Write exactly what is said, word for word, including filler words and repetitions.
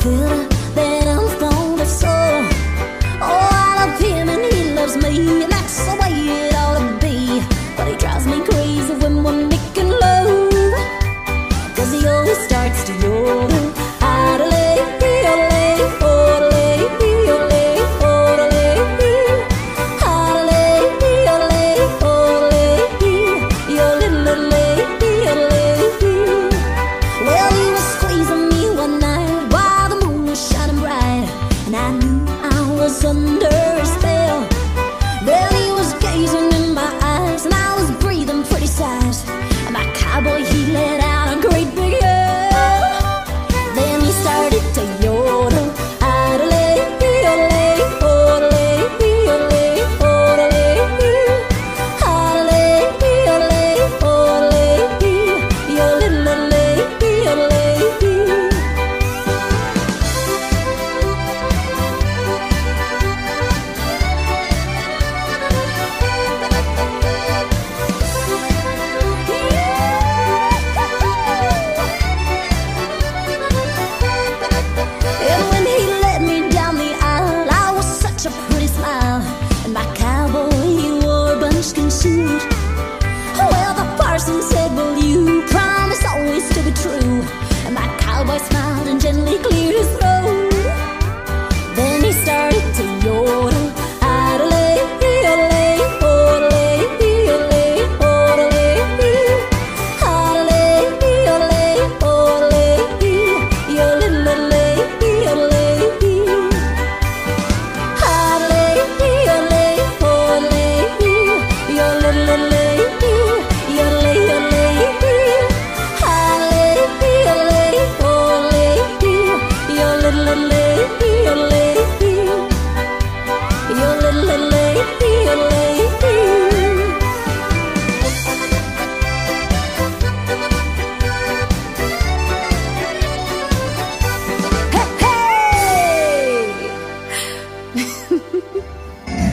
better than I'm fond of so. Oh, I love him and he loves me, and that's the way it ought to be. But he drives me crazy when we're making love, 'cause he always starts to yodel. Idle, ole, ole, ole, ole. Idle, ole, ole, your little lady, lady. Well, he was squeezing me one night while the moon was shining bright, and I knew I was under